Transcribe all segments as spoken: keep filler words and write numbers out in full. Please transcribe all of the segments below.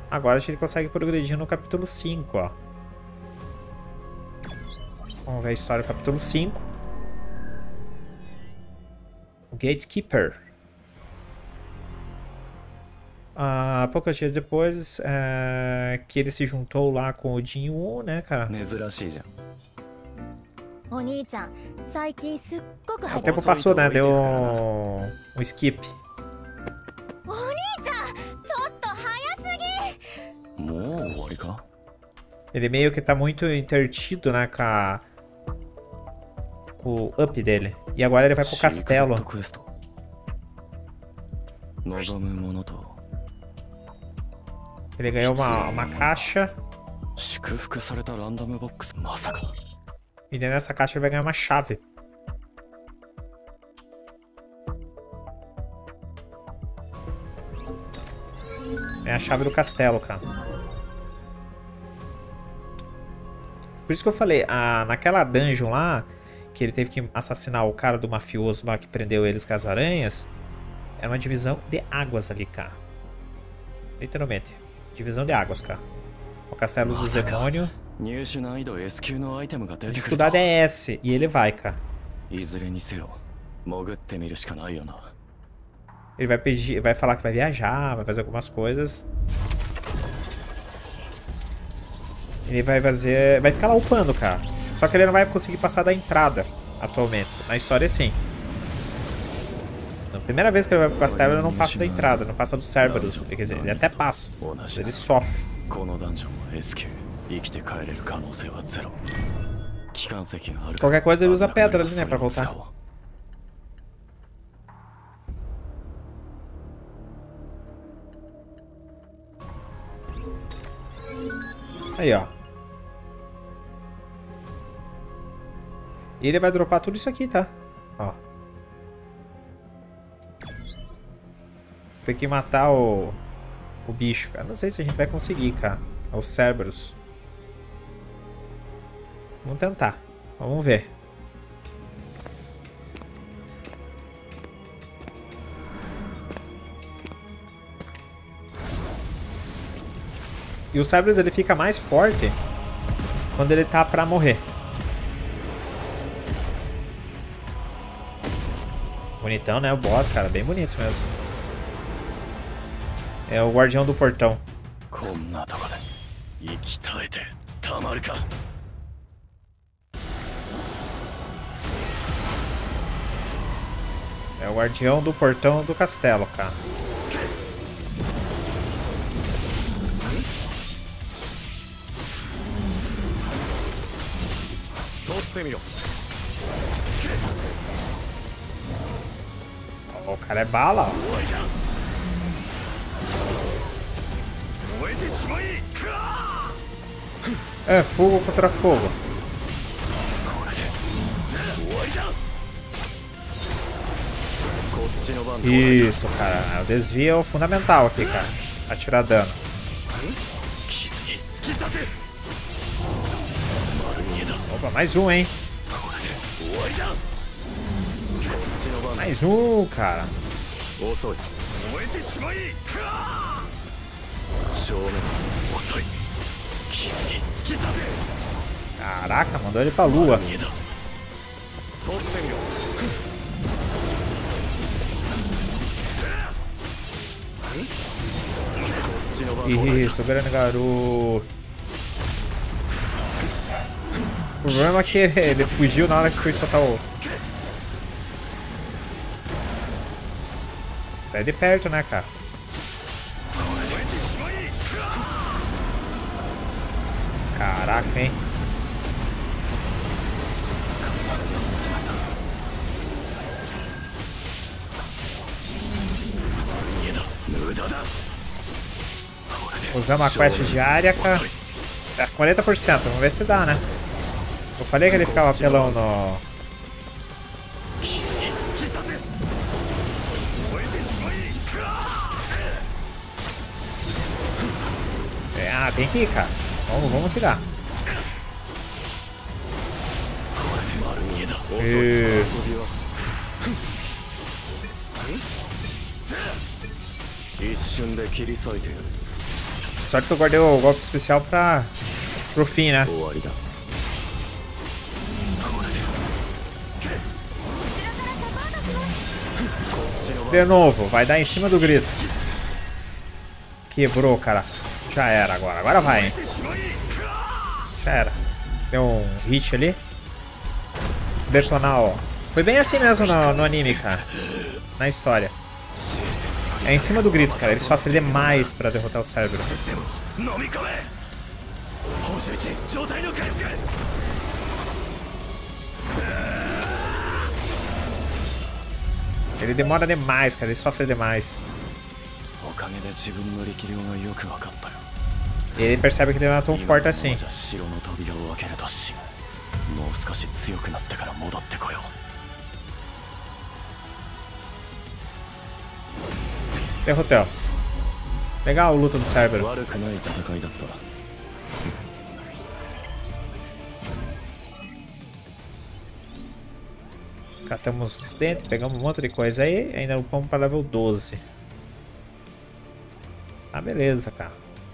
Agora a gente consegue progredir no capítulo cinco, ó. Vamos ver a história do capítulo cinco. O Gatekeeper. Ah, poucos dias depois é, que ele se juntou lá com o Jin Woo, né, cara? O tempo passou, né? Deu um, um skip. Ele meio que tá muito intertido, né, com, a, com o up dele. E agora ele vai pro castelo. Ele ganhou uma, uma caixa. E dentro dessa caixa ele vai ganhar uma chave. É a chave do castelo, cara. Por isso que eu falei, a, naquela dungeon lá, que ele teve que assassinar o cara do mafioso lá que prendeu eles com as aranhas, era uma divisão de águas ali, cara. Literalmente. Divisão de águas, cara. O castelo do demônio. A dificuldade é S, e ele vai, cara. Ele vai pedir, vai falar que vai viajar, vai fazer algumas coisas. Ele vai fazer... Vai ficar lá upando, cara. Só que ele não vai conseguir passar da entrada, atualmente. Na história, sim. Na primeira vez que ele vai pro castelo, ele não passa da entrada, não passa do Cerberus. Quer dizer, ele até passa, mas ele sofre. Qualquer coisa ele usa pedra ali, né, pra voltar. Aí, ó. E ele vai dropar tudo isso aqui, tá? Ó. Tem que matar o... O bicho, cara. Não sei se a gente vai conseguir, cara. É o Cerberus. Vamos tentar. Vamos ver. E o Cerberus ele fica mais forte quando ele tá pra morrer. Bonitão, né? O boss, cara. Bem bonito mesmo. É o guardião do portão. É o guardião do portão do castelo, cara. O cara é bala, ó. É, fogo contra fogo. Isso, cara. O desvio é o fundamental aqui, cara. Atirar dano. Opa, mais um, hein? Mais um, cara. Caraca, mandou ele pra lua. Isso, grande garoto. O problema é que ele fugiu na hora que foi soltar o... Sai de perto, né, cara? Caraca, hein? Usamos a quest diária, cara. É, quarenta por cento, vamos ver se dá, né? Eu falei que ele ficava apelão no... É, ah, tem que ir, cara. Vamos, vamos tirar. E... Sorte que eu guardei o golpe especial pra... pro fim, né? De novo, vai dar em cima do grito. Quebrou, cara. Já era agora. Agora vai, hein? Já era. Deu um hit ali. Detonar, ó. Foi bem assim mesmo no, no anime, cara. Na história. É em cima do grito, cara. Ele sofre demais pra derrotar o cérebro. Ele demora demais, cara. Ele sofre demais. E ele percebe que ele não é tão forte assim. Derrotei, ó. Legal a luta do Cérebro. Catamos os dentes, pegamos um monte de coisa aí, ainda vamos para level doze. Ah, beleza, cara.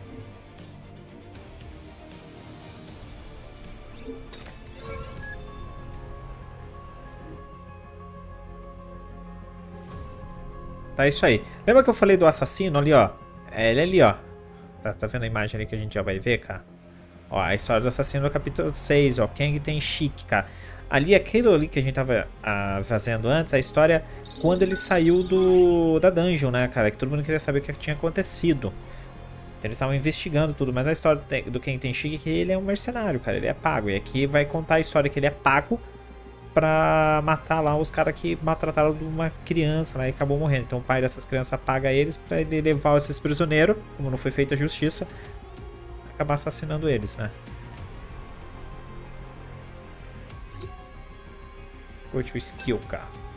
Tá, isso aí. Lembra que eu falei do assassino ali, ó? É ele ali, ó. Tá, tá vendo a imagem ali que a gente já vai ver, cara? Ó, a história do assassino do capítulo seis, ó. Kang tem chique, cara. Ali, aquilo ali que a gente tava ah, fazendo antes, a história quando ele saiu do da dungeon, né, cara? Que todo mundo queria saber o que tinha acontecido. Então eles estavam investigando tudo, mas a história do Kang tem chique é que ele é um mercenário, cara. Ele é pago. E aqui vai contar a história que ele é pago pra matar lá os caras que maltrataram uma criança lá e acabou morrendo. Então o pai dessas crianças paga eles pra ele levar esses prisioneiros, como não foi feita a justiça, acabar assassinando eles, né? Curte o skill, cara.